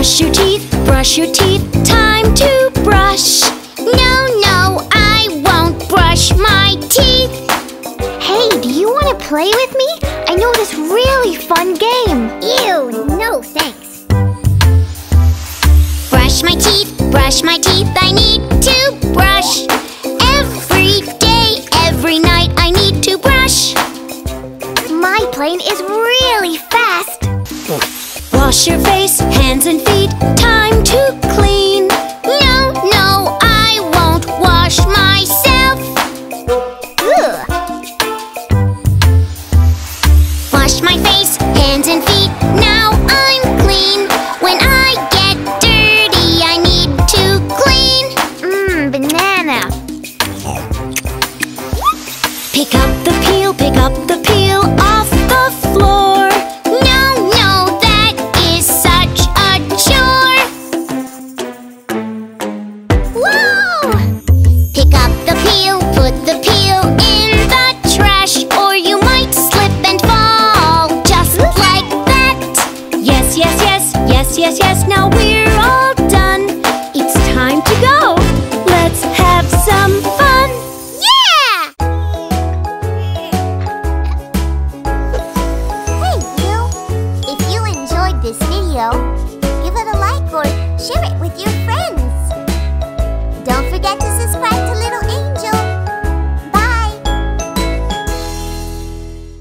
Brush your teeth, time to brush. No, no, I won't brush my teeth. Hey, do you want to play with me? I know this really fun game. Ew, no thanks. Brush my teeth, I need to brush. Every day, every night, I need to brush. My plane is really fast. Wash your face, hands and feet, time to clean. No, no, I won't wash myself. Ugh. Wash my face, hands and feet, now I'm clean. When I get dirty, I need to clean. Banana. Pick up the peel off the floor. No, no, that is such a chore. Whoa! Pick up the peel, put the peel in the trash, or you might slip and fall, just like that. Yes, yes, yes, yes, yes, yes, now we're all done. It's time to go. Let's have some fun. Yeah! Hey, you! If you enjoyed this video, give it a like or share it with your friends. Don't forget to subscribe to